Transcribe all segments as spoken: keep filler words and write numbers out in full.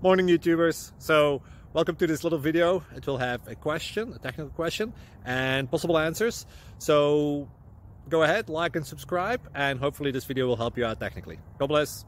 Morning YouTubers. So welcome to this little video. It will have a question, a technical question, and possible answers. So go ahead, like and subscribe, and hopefully this video will help you out technically. God bless.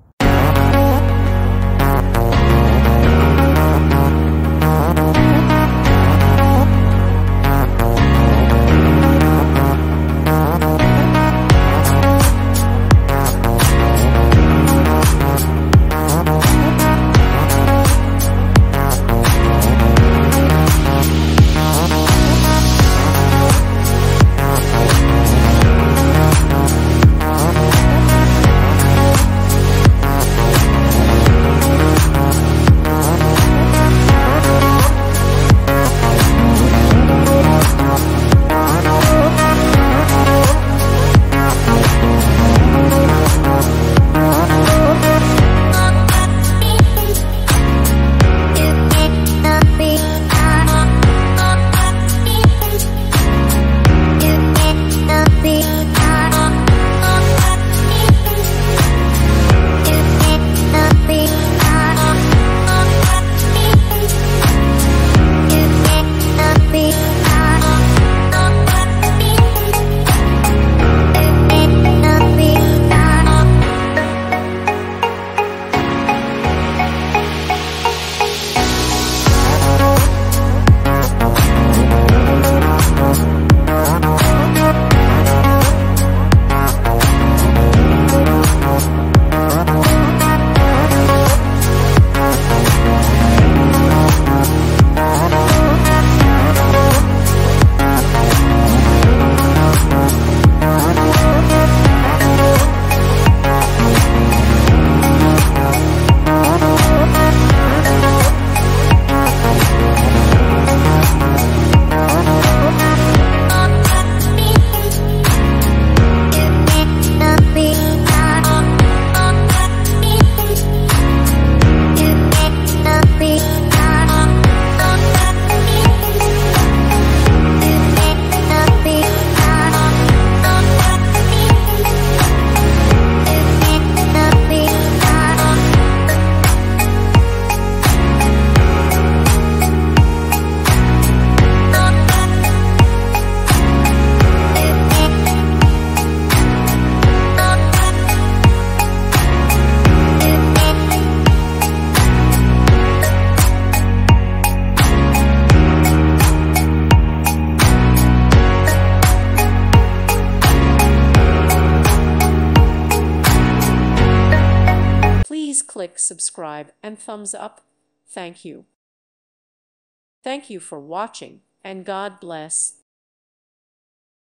Please click subscribe and thumbs up. Thank you. Thank you for watching, and God bless.